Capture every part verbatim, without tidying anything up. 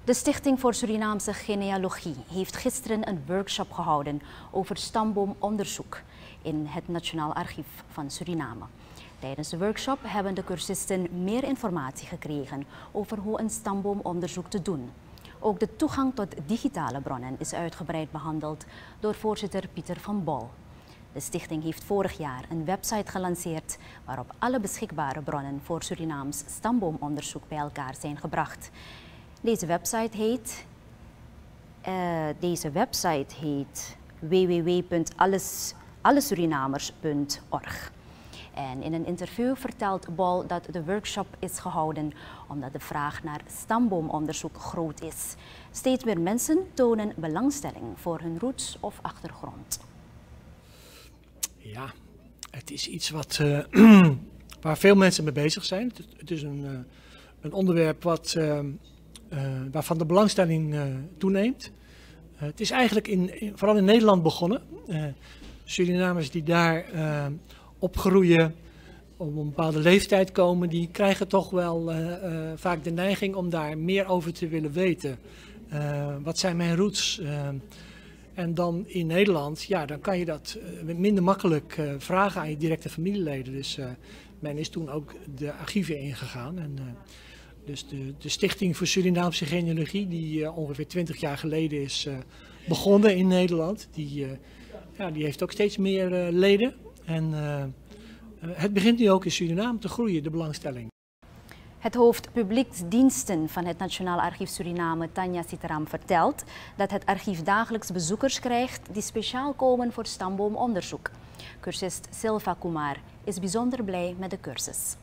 De Stichting voor Surinaamse Genealogie heeft gisteren een workshop gehouden over stamboomonderzoek in het Nationaal Archief van Suriname. Tijdens de workshop hebben de cursisten meer informatie gekregen over hoe een stamboomonderzoek te doen. Ook de toegang tot digitale bronnen is uitgebreid behandeld door voorzitter Pieter van Bol. De stichting heeft vorig jaar een website gelanceerd waarop alle beschikbare bronnen voor Surinaams stamboomonderzoek bij elkaar zijn gebracht. Deze website heet, uh, deze website heet w w w punt allesurinamers punt org. En in een interview vertelt Bol dat de workshop is gehouden omdat de vraag naar stamboomonderzoek groot is. Steeds meer mensen tonen belangstelling voor hun roots of achtergrond. Ja, het is iets wat, uh, waar veel mensen mee bezig zijn. Het, het is een, uh, een onderwerp wat, uh, uh, waarvan de belangstelling uh, toeneemt. Uh, het is eigenlijk in, in, vooral in Nederland begonnen. Uh, Surinamers die daar uh, opgroeien, op een bepaalde leeftijd komen, die krijgen toch wel uh, uh, vaak de neiging om daar meer over te willen weten. Uh, wat zijn mijn roots? Uh, En dan in Nederland, ja, dan kan je dat uh, minder makkelijk uh, vragen aan je directe familieleden. Dus uh, men is toen ook de archieven ingegaan. En, uh, dus de, de Stichting voor Surinaamse Genealogie, die uh, ongeveer twintig jaar geleden is uh, begonnen in Nederland, die, uh, ja, die heeft ook steeds meer uh, leden. En uh, het begint nu ook in Suriname te groeien, de belangstelling. Het hoofd publieksdiensten van het Nationaal Archief Suriname, Tanja Sitaram, vertelt dat het archief dagelijks bezoekers krijgt die speciaal komen voor stamboomonderzoek. Cursist Silva Kumar is bijzonder blij met de cursus.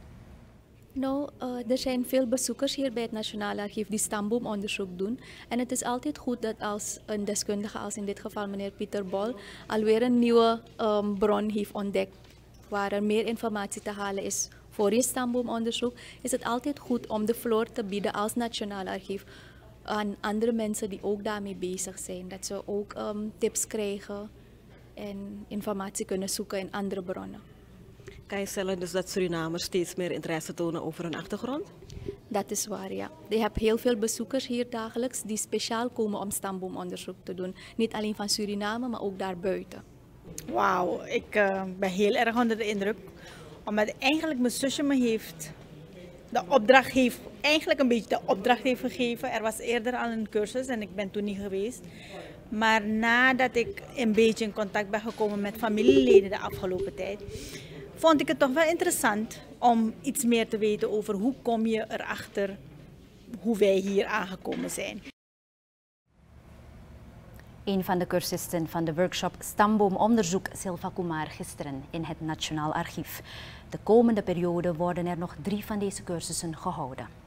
Nou, uh, er zijn veel bezoekers hier bij het Nationaal Archief die stamboomonderzoek doen. En het is altijd goed dat als een deskundige, als in dit geval meneer Pieter Bol, alweer een nieuwe um, bron heeft ontdekt waar er meer informatie te halen is voor je stamboomonderzoek, is het altijd goed om de vloer te bieden als Nationaal Archief aan andere mensen die ook daarmee bezig zijn. Dat ze ook um, tips krijgen en informatie kunnen zoeken in andere bronnen. Kan je stellen dus dat Surinamers steeds meer interesse tonen over hun achtergrond? Dat is waar, ja. Je hebt heel veel bezoekers hier dagelijks die speciaal komen om stamboomonderzoek te doen. Niet alleen van Suriname, maar ook daarbuiten. Wauw, ik uh, ben heel erg onder de indruk. Omdat eigenlijk mijn zusje me heeft, de opdracht heeft, eigenlijk een beetje de opdracht heeft gegeven. Er was eerder al een cursus en ik ben toen niet geweest. Maar nadat ik een beetje in contact ben gekomen met familieleden de afgelopen tijd, vond ik het toch wel interessant om iets meer te weten over hoe kom je erachter hoe wij hier aangekomen zijn. Een van de cursisten van de workshop Stamboomonderzoek, Silva Kumar, gisteren in het Nationaal Archief. De komende periode worden er nog drie van deze cursussen gehouden.